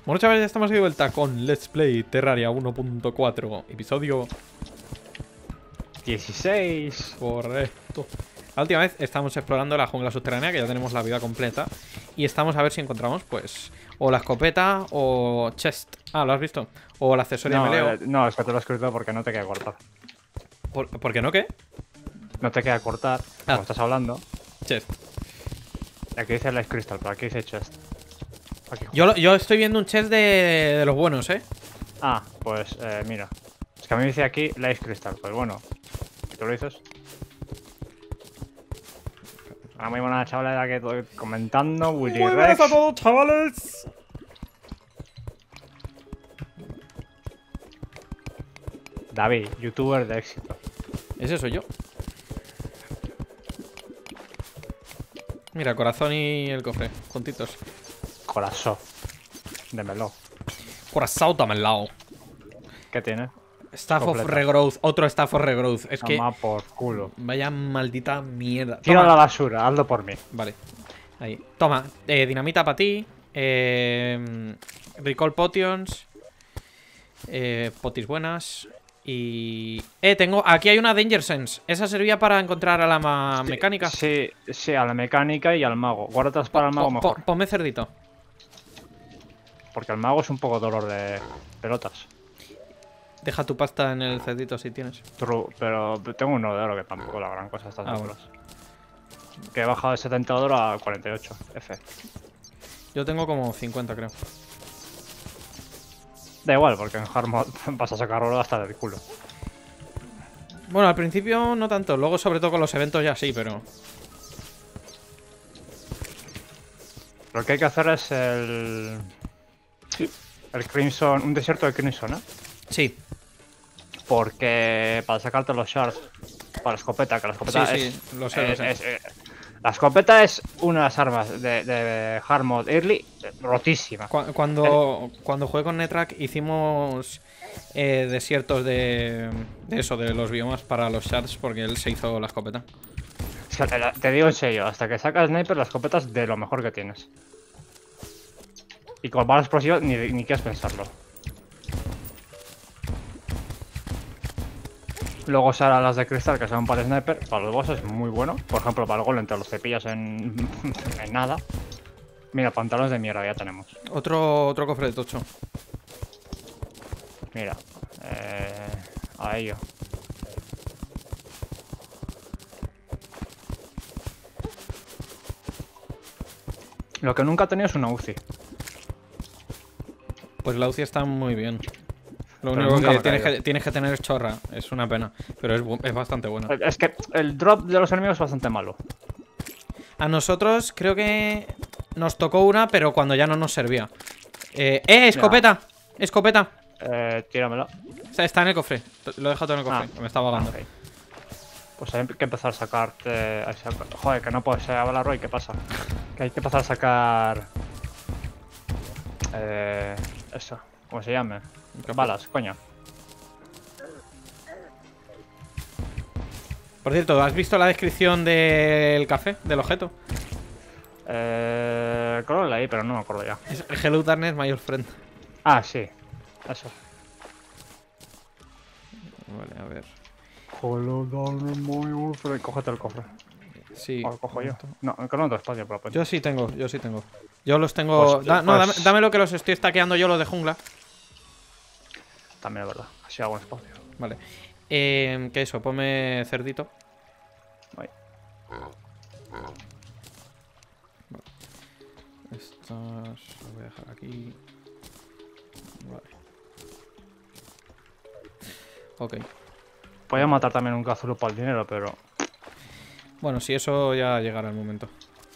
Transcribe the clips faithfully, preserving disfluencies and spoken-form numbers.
Bueno, chavales, ya estamos de vuelta con Let's Play Terraria uno punto cuatro, episodio dieciséis. Correcto. La última vez estamos explorando la jungla subterránea, que ya tenemos la vida completa. Y estamos a ver si encontramos, pues, o la escopeta o chest. Ah, ¿lo has visto? O el accesorio No, de meleo. eh, no, es que te lo he escrito porque no te queda cortar. ¿Por, ¿por qué no qué? No te queda cortar, Ah. como estás hablando. Chest. Aquí dice Life Crystal, pero aquí dice Chest. Aquí, Yo, lo- yo estoy viendo un chest de, de los buenos, ¿eh? Ah, pues eh, mira. Es que a mí me dice aquí Life Crystal, pues bueno. ¿Y tú lo dices? Ahora muy buena chavala que estoy comentando. Willy Muy Rex. buenas a todos, chavales. David, youtuber de éxito. Ese soy yo. Mira, corazón y el cofre, juntitos. Corazón. Démelo. Corazón también al lado. ¿Qué tiene? Staff of Completa. Regrowth, otro Staff of Regrowth. Es que Toma por culo. vaya maldita mierda. Tira a Toma. la basura, hazlo por mí. Vale. Ahí. Toma, eh, dinamita para ti. Eh, recall potions. Eh, potis buenas. Y... Eh, tengo... Aquí hay una Danger Sense. Esa servía para encontrar a la ma- mecánica. Sí, sí, a la mecánica y al mago. Guárdalas para el mago Po- po- mejor. Ponme cerdito. Porque el mago es un poco dolor de pelotas. Deja tu pasta en el cerdito si tienes. True, pero tengo uno de oro que tampoco es la gran cosa estas Ah, alturas. Que he bajado de setenta de oro a cuarenta y ocho. F. Yo tengo como cincuenta, creo. Da igual, porque en Hardmode vas a sacar oro hasta del culo. Bueno, al principio no tanto. Luego, sobre todo con los eventos ya sí, pero... Lo que hay que hacer es el... El Crimson... Un desierto de Crimson, ¿eh? Sí. Porque para sacarte los shards para la escopeta, que la escopeta Sí, es, sí, lo sé, lo es- sé. es- eh, la escopeta es una de las armas de, de hard mode early eh, rotísima. Cu- Cuando, cuando jugué con Netrak hicimos eh, desiertos de, de eso, de los biomas para los shards, porque él se hizo la escopeta. Es que te, la- te digo en serio, hasta que sacas sniper la escopeta es de lo mejor que tienes. Y con balas explosivas ni, ni quieres pensarlo. Luego salen las de cristal que son para el sniper, para los boss es muy bueno. Por ejemplo, para el golem te los cepillas en, en nada. Mira, pantalones de mierda ya tenemos. Otro, otro cofre de tocho. Mira, eh, a ello. Lo que nunca he tenido es una U C I. Pues la U C I está muy bien. Lo Pero único nunca me que ha tienes, caído. que tienes que tener es chorra. Es una pena. Pero es, bu- es bastante buena. Es que el drop de los enemigos es bastante malo. A nosotros creo que nos tocó una, pero cuando ya no nos servía. Eh, ¡eh! ¡Escopeta! ¡Escopeta! Eh, tíramela. O sea, está en el cofre. Lo he dejado todo en el cofre. Ah. Me estaba ahogando. Ok. Pues hay que empezar a sacarte... a sacar- Joder, que no puedes ser a Roy, ¿qué pasa? Que hay que empezar a sacar... Eh... Eso, ¿cómo se llame? Balas, coño. Por cierto, ¿has visto la descripción del café? Del objeto. Eh... Creo que leí, pero no me acuerdo ya. Es Hello Darkness, my old friend. Ah, sí. Eso. Vale, a ver. Cógete el cofre. Sí. O lo cojo yo. No, que no tengo espacio, pero... pues- Yo sí tengo, yo sí tengo. Yo los tengo. Pues- Da- no, pues- dame, dame lo que los estoy stackeando yo, los de jungla. También es verdad. Así hago un espacio. Vale. Eh, ¿Qué eso? Ponme cerdito. Ahí. Estas lo voy a dejar aquí. Vale. Ok. Podía matar también un Cthulhu para el dinero, pero... Bueno, si eso ya llegará el momento.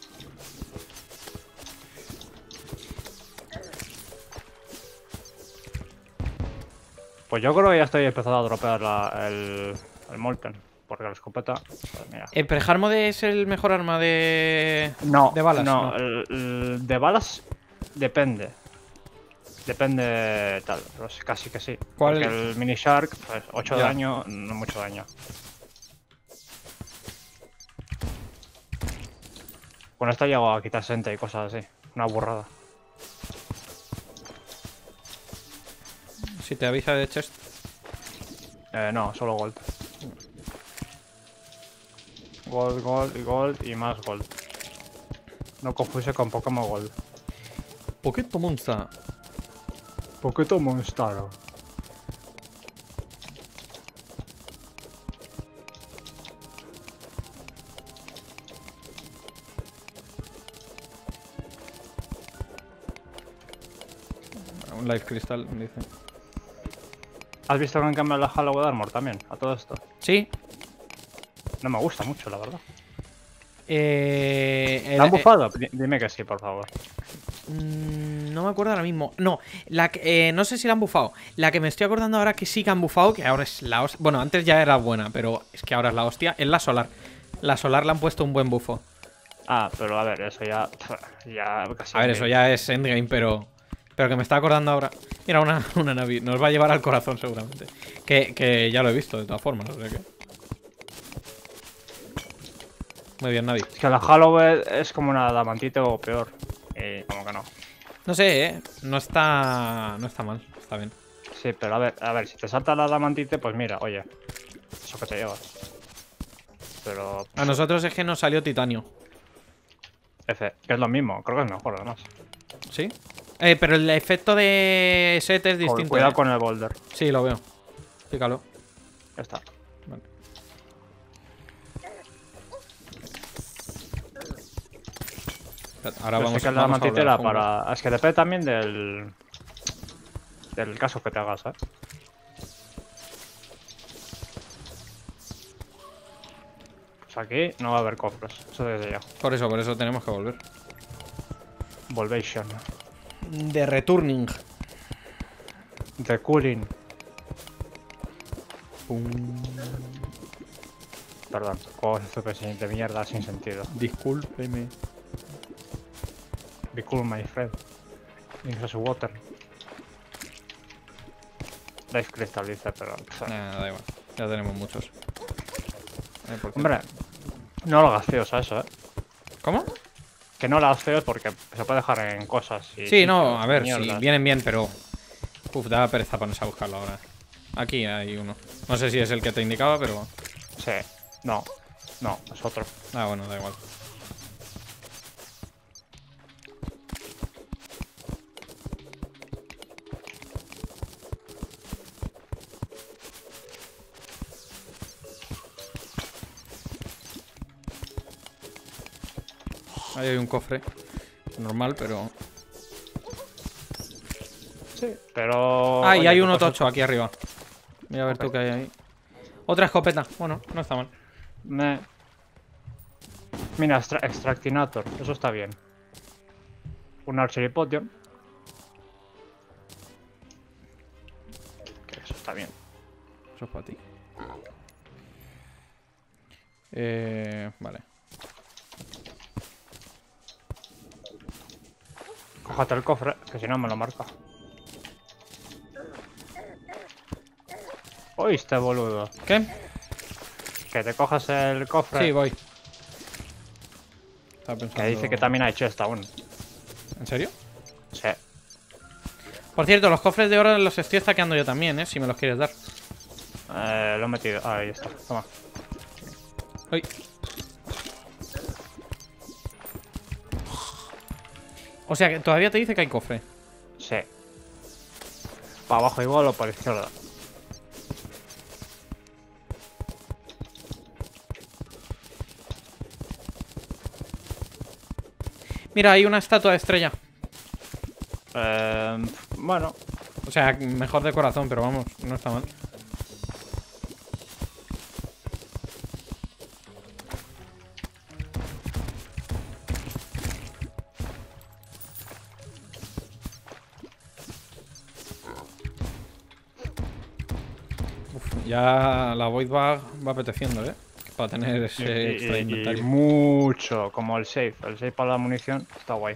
Pues yo creo que ya estoy empezando a dropear la- el, el Molten. Porque la escopeta... Pues mira. ¿El Preharmode es el mejor arma de. No, de balas? No, el- el de balas depende. Depende tal, pero sí, casi que sí. ¿Cuál? Porque el Mini Shark, pues ocho de Ya. daño, no mucho daño. Con esta llego a quitar sesenta y cosas así. Una burrada. Si te avisa de chest. Eh, no, solo gold. Gold, gold y gold y más gold. No confuse con Pokémon Gold. Poquito monster. Poquito monstaro. Un Life Crystal, dice. ¿Has visto que han cambiado la Halloween Armor también? A todo esto. Sí. No me gusta mucho, la verdad. Eh, ¿La han eh, bufado? Di- Dime que sí, por favor. Mm, no me acuerdo ahora mismo. No, la que, eh, no sé si la han bufado. La que me estoy acordando ahora que sí que han bufado, que ahora es la hostia. Bueno, antes ya era buena, pero es que ahora es la hostia. Es la solar. La solar le han puesto un buen bufo. Ah, pero a ver, eso ya... ya casi A ver, eso ya es endgame, pero... Pero que me está acordando ahora. Mira, una, una Navi. Nos va a llevar al corazón seguramente. Que, que ya lo he visto, de todas formas. O sea que... Muy bien, Navi. Es que la Halloween es como una Adamantite o peor. Y como que no. No sé, ¿eh? No está... No está mal. Está bien. Sí, pero a ver, a ver, si te salta la Adamantite, pues mira, oye. Eso que te llevas. Pero... A nosotros es que nos salió titanio. F, que es lo mismo, creo que es mejor además. ¿Sí? Eh, pero el efecto de set es distinto. Cuidado ¿eh? con el boulder. Sí, lo veo. Pícalo. Ya está. Vale. Ahora Pero vamos, sí que la vamos a volver mantitela al jungla. para... Es que depende también del... Del caso que te hagas, ¿eh? Pues aquí no va a haber cofres, eso desde ya. Por eso, por eso tenemos que volver. Volvation. De returning. The cooling. Perdón, juegos de mierda sin sentido. Discúlpeme. Be cool, my friend. Incluso water. Life Crystal dice, pero... o sea, Nah, da igual. Ya tenemos muchos. Eh, ¿por qué? hombre, no lo hagas feos a eso, ¿eh? ¿Cómo? Que no lo hagas feos porque se puede dejar en cosas y... Sí, no, sitios, a ver, sí, mierdas. vienen bien, pero... Uf, da pereza ponerse a buscarlo ahora. Aquí hay uno. No sé si es el que te indicaba, pero... Sí, no, no, es otro. Ah, bueno, da igual. Ahí hay un cofre. Normal, pero... Sí, pero... Ah, y oye, hay ¿qué uno pasa? tocho aquí arriba. Mira a ver Ok. tú qué hay ahí. Otra escopeta. Bueno, no está mal. Me... Mira, extra Extractinator, eso está bien. Un Archery Potion. Que eso está bien. Eso es para ti. Eh, vale. Cójate el cofre, que si no me lo marca. ¿Oíste, boludo? ¿Qué? Que te cojas el cofre. Sí, voy. Estaba pensando... Que dice que también hay chest aún. ¿En serio? Sí. Por cierto, los cofres de oro los estoy stackeando yo también, ¿eh? Si me los quieres dar. Eh, lo he metido. Ah, ahí está. Toma. Uy. O sea, que todavía te dice que hay cofre. Sí. Para abajo igual o para la izquierda. Mira, hay una estatua de estrella. Eh, bueno. O sea, mejor de corazón, pero vamos, no está mal. Uf, ya la Void va, va apeteciendo, ¿eh? Para tener ese Y, extra y- y inventario. mucho. Como el safe. El safe para la munición está guay.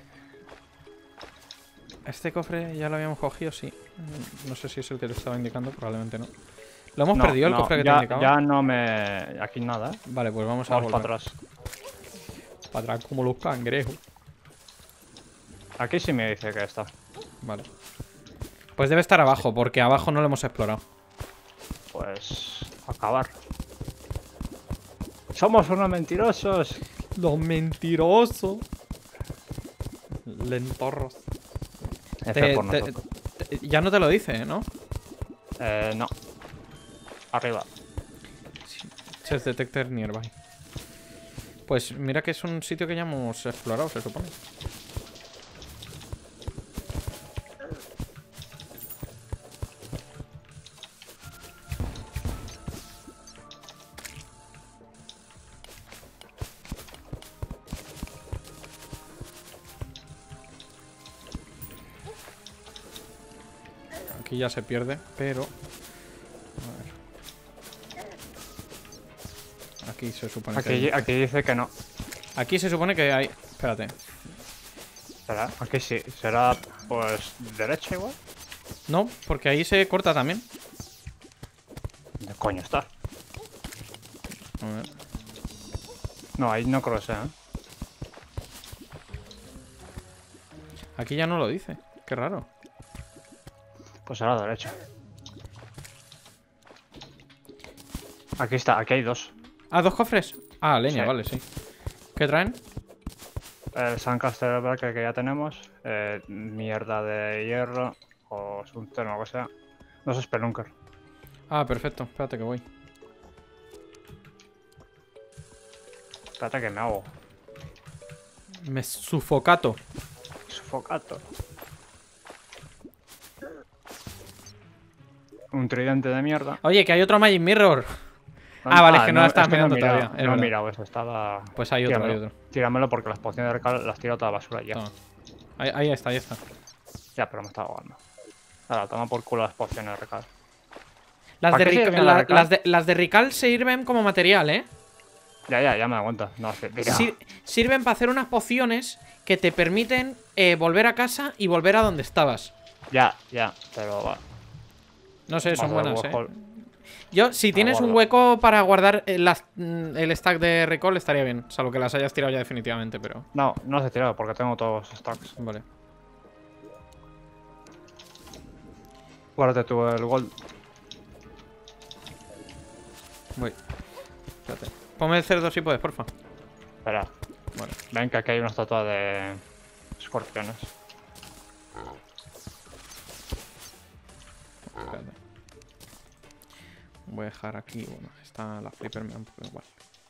Este cofre ya lo habíamos cogido, sí. Mm, No sé si es el que te estaba indicando, probablemente no. ¿Lo hemos No, perdido el no, cofre que ya, te indicaba? ya no me... Aquí nada, ¿eh? Vale, pues vamos a Vamos volver. para atrás. Para atrás como los cangrejos. Aquí sí me dice que está. Vale. Pues debe estar abajo, porque abajo no lo hemos explorado. Pues... acabar. ¡Somos unos mentirosos! Los mentirosos. Lentorros. F Te- por te- nosotros. te- ya no te lo dice, ¿no? Eh, no. Arriba. Chest detector nearby. Pues mira que es un sitio que ya hemos explorado, se supone. Aquí ya se pierde, pero... A ver. Aquí se supone que Aquí, hay... aquí dice que no. Aquí se supone que hay... Espérate. ¿Será? Aquí sí. ¿Será, pues, derecha igual? No, porque ahí se corta también. ¿Dónde coño está? A ver. No, ahí no creo que sea, ¿eh? Aquí ya no lo dice. Qué raro. Pues será derecha. Aquí está, aquí hay dos. Ah, dos cofres. Ah, leña, Sí. vale, sí. ¿Qué traen? El Sandcaster Breaker que ya tenemos. Eh, mierda de hierro. O Sunten o lo que sea. Dos Spelunker. Ah, perfecto. Espérate que voy. Espérate que me hago. Me sufocato. Sufocato. Un tridente de mierda. Oye, que hay otro Magic Mirror. Ah, vale, es que no la estás es que mirando he mirado, todavía, es No he verdad. mirado eso, estaba... Pues hay otro, hay Tíramelo. otro. Tíramelo porque las pociones de recal las tiro toda la basura ya. Toma. Ahí, ahí está, ahí está. Ya, pero me está ahogando. Ahora, toma por culo las pociones de recal. Las ¿Para de, qué Ric- sirven las la- Recal? las, de, las de Rical sirven como material, ¿eh? Ya, ya, ya me da cuenta. No, hace... Mira. Sir- sirven para hacer unas pociones que te permiten eh, volver a casa y volver a donde estabas. Ya, ya, pero va. No sé, son Vamos a ver, buenas, ¿eh? Warhol. Yo, si tienes un guardo. hueco para guardar eh, las- mm, el stack de Recall, estaría bien. Salvo que las hayas tirado ya definitivamente, pero... No, no se tirado porque tengo todos los stacks. Vale. Guárdate tú el gold. Voy. Espérate. Ponme el cerdo si puedes, porfa. Espera. Vale. Ven que aquí hay una estatua de escorpiones. Espérate. Voy a dejar aquí. Bueno, está la flipper, me da un poco igual.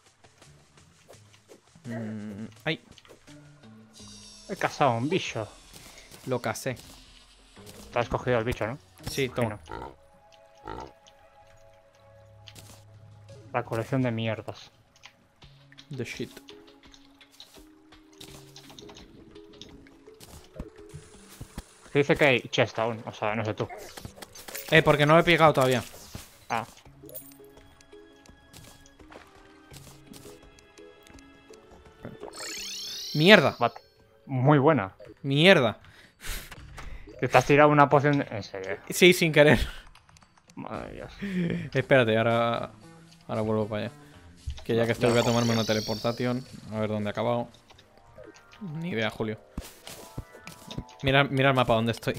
Mm, ¡ay! He cazado un bicho. Lo casé. Te has cogido el bicho, ¿no? Sí, toma. Bueno. La colección de mierdas. The shit. Que dice que hay chest aún, o sea, no sé tú. Eh, porque no lo he pegado todavía. Ah, ¡Mierda! bat. Muy buena. ¡Mierda! Que te has tirado una poción de... En serio. Sí, sin querer. Madre de Dios. Espérate, ahora... Ahora vuelvo para allá. Que ya que estoy voy a tomarme una teleportación. A ver dónde he acabado. Ni idea, Julio. Mira, mira el mapa donde estoy.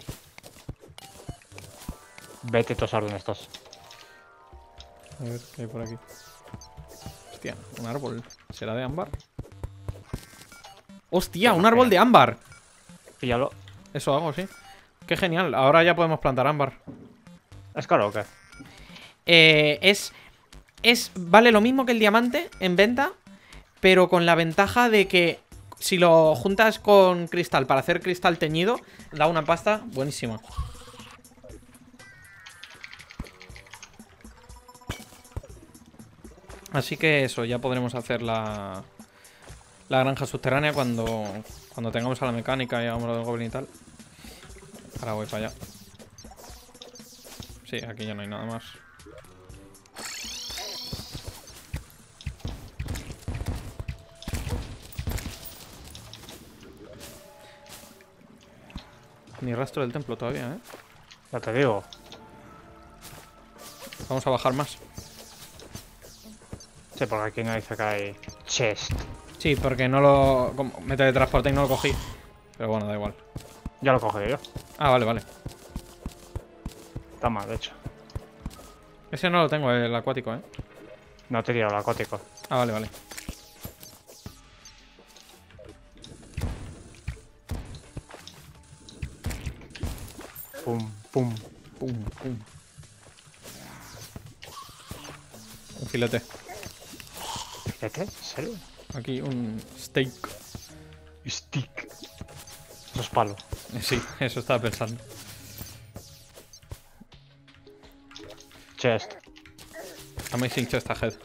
Vete tú a saber dónde estás. A ver, ¿qué hay por aquí? Hostia, un árbol. ¿Será de ámbar? ¡Hostia, un árbol de ámbar! Píllalo. Eso hago, sí. Qué genial. Ahora ya podemos plantar ámbar. ¿Es caro o qué? Eh, es... Es... Vale lo mismo que el diamante en venta, pero con la ventaja de que si lo juntas con cristal para hacer cristal teñido, da una pasta buenísima. Así que eso, ya podremos hacer la, la granja subterránea cuando, cuando tengamos a la mecánica y hagamos lo del goblin y tal. Ahora voy para allá. Sí, aquí ya no hay nada más. Ni rastro del templo todavía, ¿eh? Ya te digo. Vamos a bajar más. Sí, porque aquí no dice que hay chest. Sí, porque no lo... como me teletransporté y no lo cogí. Pero bueno, da igual. Ya lo he cogido yo. Ah, vale, vale. Toma, de hecho. Ese no lo tengo, el acuático, ¿eh? No te he tirado el acuático. Ah, vale, vale. Pum, pum. Pum, pum. Un filete. ¿Filete? ¿En serio? Aquí un steak. Stick. Eso es palo. Sí, eso estaba pensando. Chest. Amazing chest ahead.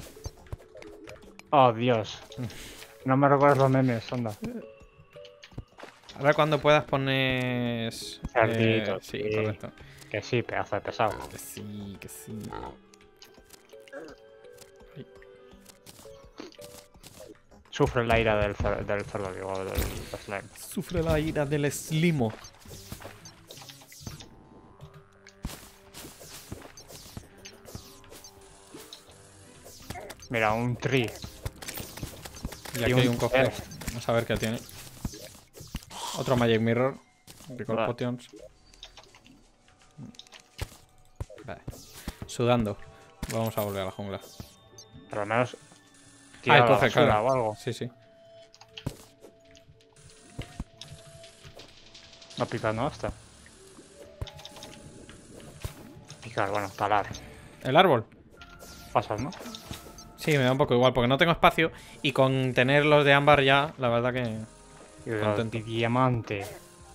Oh, Dios. No me recuerdas los memes, anda. Ahora cuando puedas pones... Cerdito, eh, sí, sí. correcto. Que sí, pedazo de pesado. Que sí, que sí. Ay. Sufre la ira del, cer del cerdo, digo, del, del slime. Sufre la ira del slimo. Mira, un tree. Y aquí Y un hay un cofre. chest. Vamos a ver qué tiene. Otro Magic Mirror. Recall Vale. Potions. Vale. Sudando. Vamos a volver a la jungla. Por lo menos. Ah, tira el la cofre, basura claro. o algo. Sí, sí. No picar, ¿no? Hasta. Picar, bueno, talar. El árbol. Pasas, ¿no? Sí, me da un poco igual, porque no tengo espacio. Y con tener los de ámbar ya, la verdad que... Y de Contento. diamante.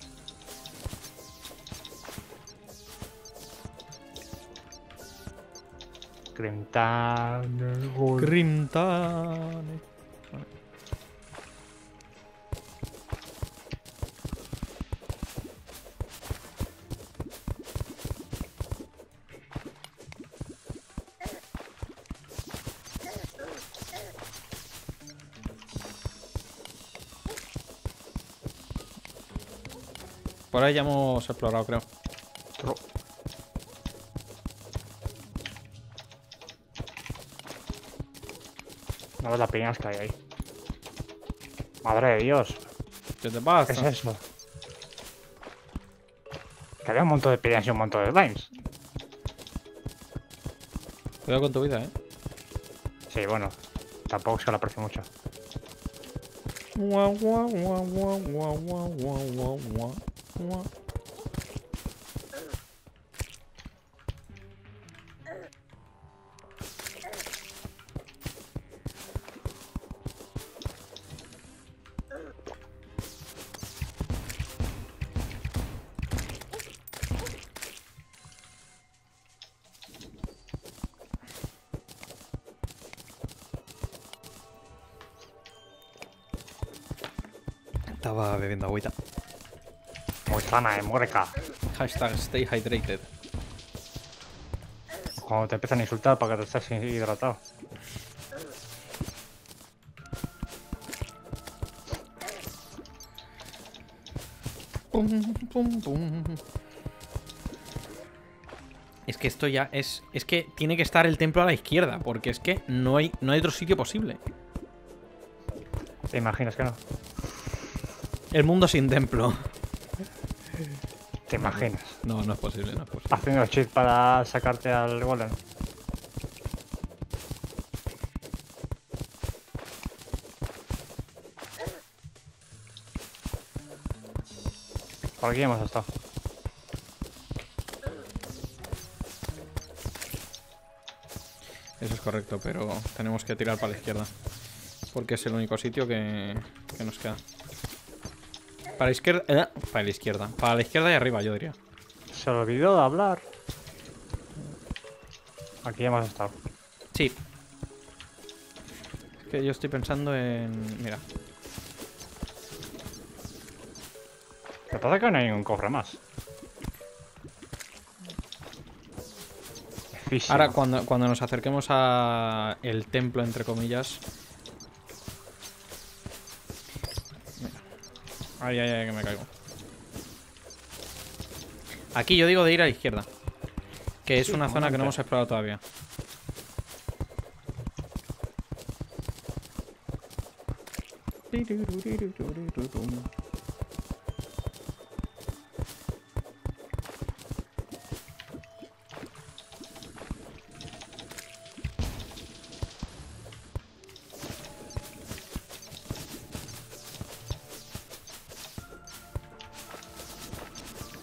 Crentane gol. Grintane. Por ahí ya hemos explorado, creo. Tro- No ves las piñas que hay ahí. Madre de Dios. ¿Qué te ¿Qué pasa? es eso? Que había un montón de piñas y un montón de slimes. Cuidado con tu vida, eh. Sí, bueno. Tampoco es que lo aprecio mucho. Guau, guau, guau, guau, guau, guau, guau, guau, guau, guau. Estaba bebiendo agüita. Muy sana, eh, muerca. Hashtag stay hydrated. Cuando te empiezan a insultar para que te estés hidratado. Pum, pum, pum. Es que esto ya es... Es que tiene que estar el templo a la izquierda, porque es que no hay, no hay otro sitio posible. ¿Te imaginas que no? El mundo sin templo. ¿Te imaginas? No, no es posible, no es posible. Haciendo cheat para sacarte al golem. Por aquí hemos estado. Eso es correcto, pero tenemos que tirar para la izquierda. Porque es el único sitio que, que nos queda. Para la izquierda... eh, para la izquierda. Para la izquierda y arriba, yo diría. Se olvidó de hablar. Aquí hemos estado. Sí. Es que yo estoy pensando en... Mira. Me parece que no hay ningún cofre más. Físico. Ahora, cuando, cuando nos acerquemos a el templo, entre comillas... Ay, ay, ay, que me caigo. Aquí yo digo de ir a la izquierda. Que es Sí, una zona que no normalmente. hemos explorado todavía.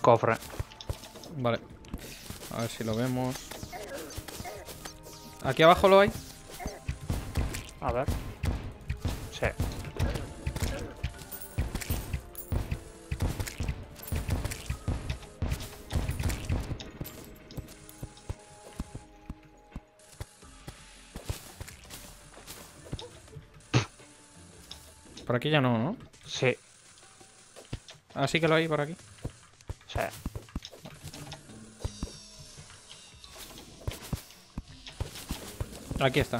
cofre. Vale. A ver si lo vemos. ¿Aquí abajo lo hay? A ver. Sí. Por aquí ya no, ¿no? Sí. Ah, sí que lo hay por aquí. Sí. Aquí está.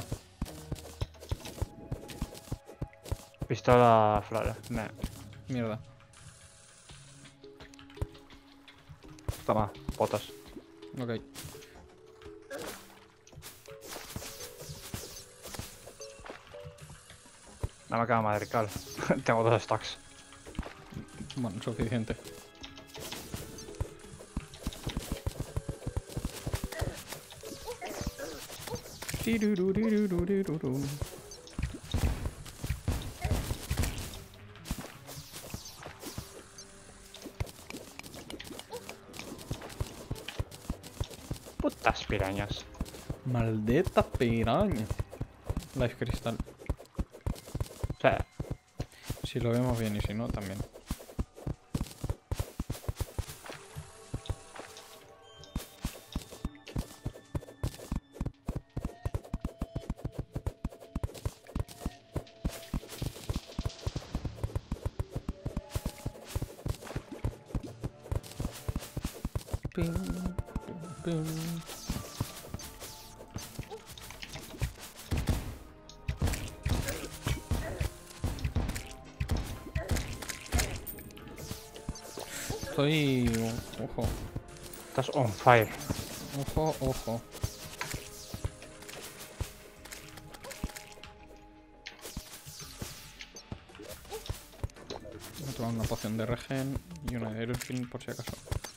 Pistola flores. Me... Mierda. Toma, potas. Ok. No me queda madrical. Tengo dos stacks. Bueno, suficiente. Tirururururururu. Putas pirañas. Maldita piraña. Life Crystal. O sea, Si lo vemos bien y si no, también. Pim, pim, pim. Estoy... Ojo, estás on fire. ojo, ojo. Voy a tomar una poción de regen y una de Aeroskin por si acaso.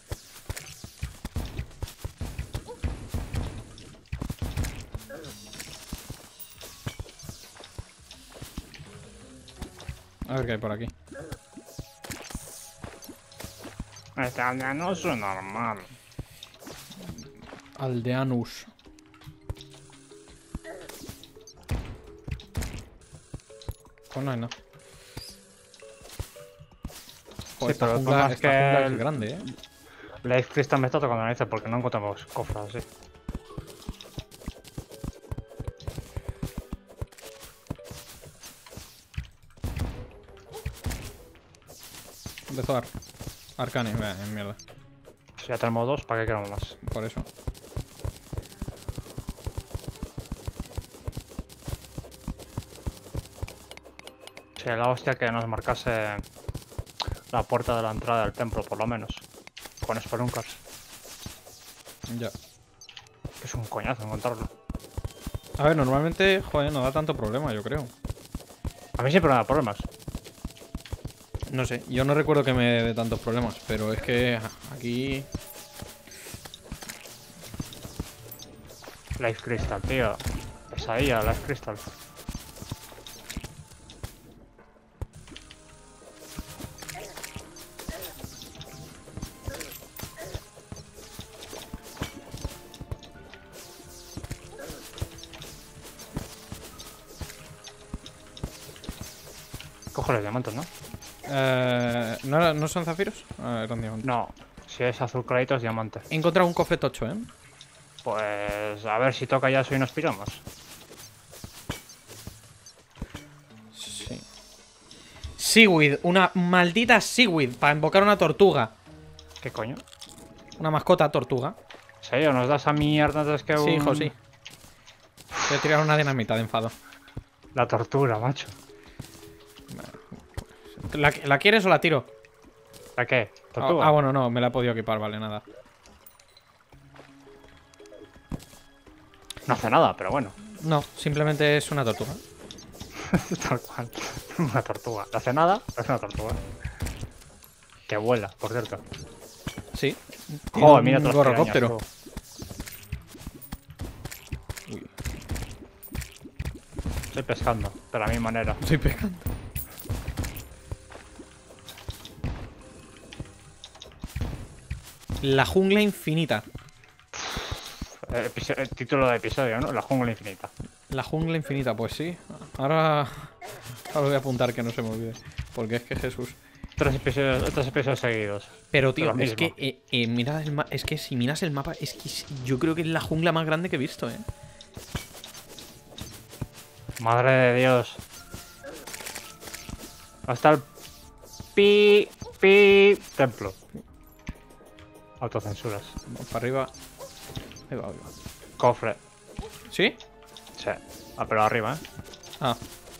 A ver qué hay por aquí. Este aldeano es normal. Aldeanus. Pues no hay nada. Joder, Sí, esta pero el jungla, problema es esta que jungla el- es grande, eh. Life Crystal me está tocando la nariz porque no encontramos cofres así. Empezó Ar Arcane, vea, en mierda. Si ya tenemos dos, ¿para qué queremos más? Por eso. Sería la hostia que nos marcase la puerta de la entrada del templo, por lo menos. Con spelunkers. Ya. Que es un coñazo encontrarlo. A ver, normalmente, joder, no da tanto problema, yo creo. A mí siempre me da problemas. No sé, yo no recuerdo que me dé tantos problemas, pero es que aquí... Life Crystal, tío. Pesadilla, Life Crystal. Coge los diamantes, ¿no? Eh, ¿no, era- ¿No son zafiros? Ah, eran diamantes. No. Si es azul clarito es diamante. He encontrado un cofre tocho, ¿eh? Pues a ver si toca ya eso y nos piramos. Sí. Seaweed, una maldita seaweed para invocar una tortuga. ¿Qué coño? Una mascota tortuga. ¿En serio? ¿Nos das a mierda antes que un... Sí, hijo, sí. Voy a tirar una dinamita de enfado. La tortura, macho. ¿La, ¿la quieres o la tiro? ¿La qué? Ah, ¿Tortuga? ah, bueno, no, me la he podido equipar, vale, nada. No hace nada, pero bueno. No, simplemente es una tortuga. Tal cual. Una tortuga. No hace nada, pero es una tortuga. Que vuela, por cierto. Sí. Joder, mira un todas las gorrocóptero. pirañas, tú. Uy, Estoy pescando, de la misma manera. estoy pegando. La jungla infinita. El, el título de episodio, ¿no? La jungla infinita. La jungla infinita, pues sí. Ahora, ahora voy a apuntar que no se me olvide. Porque es que Jesús. Tres episodios, tres episodios seguidos. Pero tío, es que eh, eh, mira el es que si miras el mapa, es que yo creo que es la jungla más grande que he visto, eh. Madre de Dios. Hasta el pi pi templo. Autocensuras. Vamos para arriba. Ahí va, ahí va. Cofre. ¿Sí? Sí. Ah, pero arriba, ¿eh? Ah.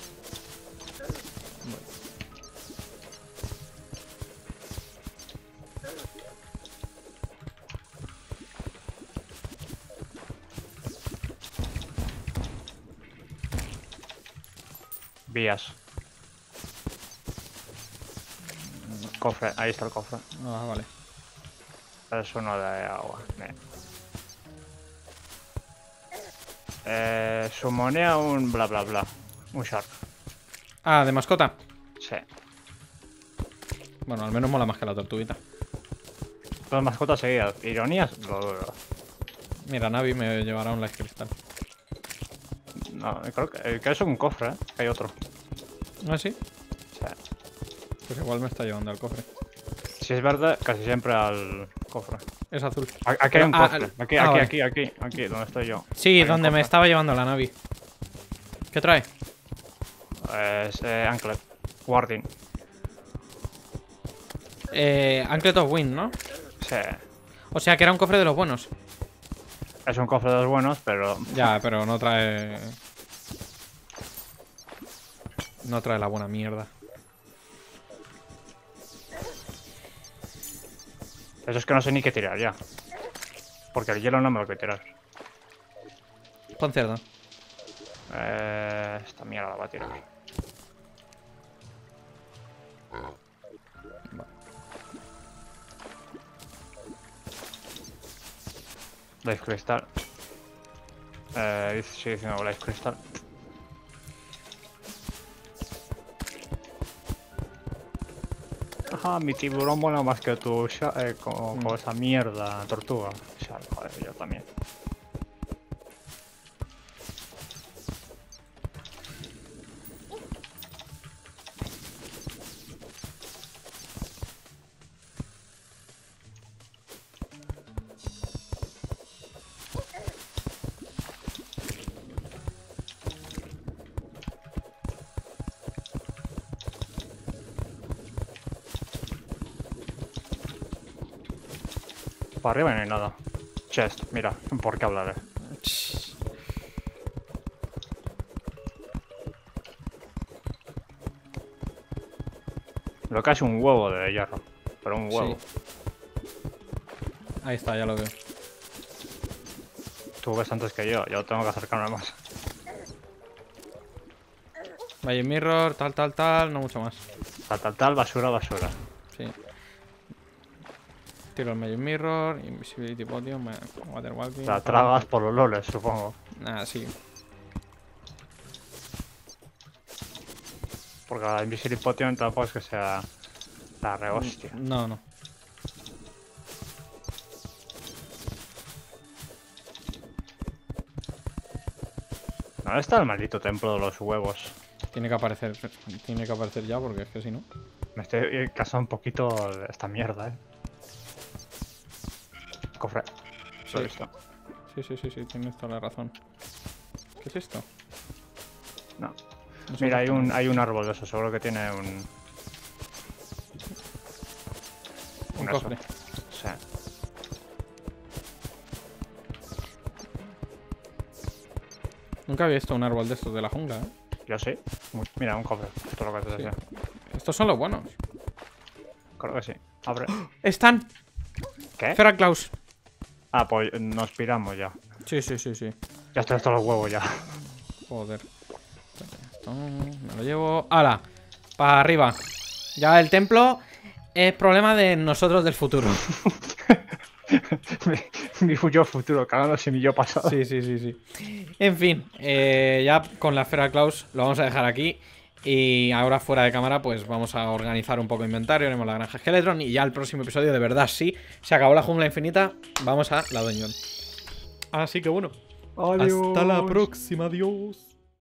Vías. Cofre, ahí está el cofre. Ah, vale. Es uno de agua. Eh, eh sumonea un bla bla bla. Un shark. Ah, de mascota. Sí. Bueno, al menos mola más que la tortuguita. Dos mascotas seguidas. Ironías. Lo dudo. Mira, Navi me llevará un life cristal. No, creo que, eh, que es un cofre, ¿eh? Que hay otro. ¿Ah, sí? Sí. Pues igual me está llevando al cofre. Si es verde, casi siempre al cofre. Es azul. A- Aquí hay un Ah, cofre. ah, Aquí, ah, aquí, vale. aquí, aquí, aquí, donde estoy yo. Sí, Hay un donde me cofre. estaba llevando la Navi. ¿Qué trae? Es eh, Anklet. Warding. Eh, Anklet of Wind, ¿no? Sí. O sea que era un cofre de los buenos. Es un cofre de los buenos, pero... Ya, pero no trae... No trae la buena mierda. Eso es que no sé ni qué tirar ya. Porque el hielo no me lo quiero tirar. Pon cerdo. Eh, esta mierda la va a tirar. Life Crystal. Eh, dice- sigue diciendo Life Crystal. Ajá, mi tiburón mola más que tu sha- eh, con, Mm. con esa mierda, tortuga. Shark, joder, yo también. Para arriba no hay nada. Chest, mira, ¿por qué hablaré? Lo que es un huevo de hierro. Pero un huevo. Sí. Ahí está, ya lo veo. Tú ves antes que yo, yo tengo que acercarme más. Valle Mirror, tal, tal, tal, no mucho más. Tal, tal, tal, basura, basura. Sí. Tiro el Magic Mirror, Invisibility Potion, Water Walking. La tragas por los loles, supongo. Ah, sí. Porque la Invisibility Potion tampoco es que sea la re hostia. No, no. ¿Dónde está el maldito templo de los huevos? Tiene que aparecer, tiene que aparecer ya porque es que si no. Me estoy casando un poquito de esta mierda, eh. Cofre. Sí. Lo he visto. Sí, sí, sí, sí, tienes toda la razón. ¿Qué es esto? No. No sé Mira, por hay qué. un, hay un árbol de eso, seguro que tiene un... Un eso. cofre. Sí. Nunca había visto un árbol de estos de la jungla, ¿eh? Yo sí. Mu- Mira, un cofre. Esto es lo que te Sí. decía. Estos son los buenos. Creo que sí. Abre. ¡Están! ¿Qué? Feraclaus. Ah, pues nos piramos ya. Sí, sí, sí, sí. Ya estoy hasta los huevos ya. Joder. Esto me lo llevo. ¡Hala! Para arriba. Ya el templo es problema de nosotros del futuro. mi, mi yo futuro, cagándose mi yo pasado. Sí, sí, sí, sí. En fin, eh, ya con la Feraclaus lo vamos a dejar aquí. Y ahora fuera de cámara pues vamos a organizar un poco inventario, haremos la granja Skeletron y ya el próximo episodio de verdad sí, se acabó la jungla infinita, vamos a la dungeon. Así que bueno, Adiós. hasta la próxima, adiós.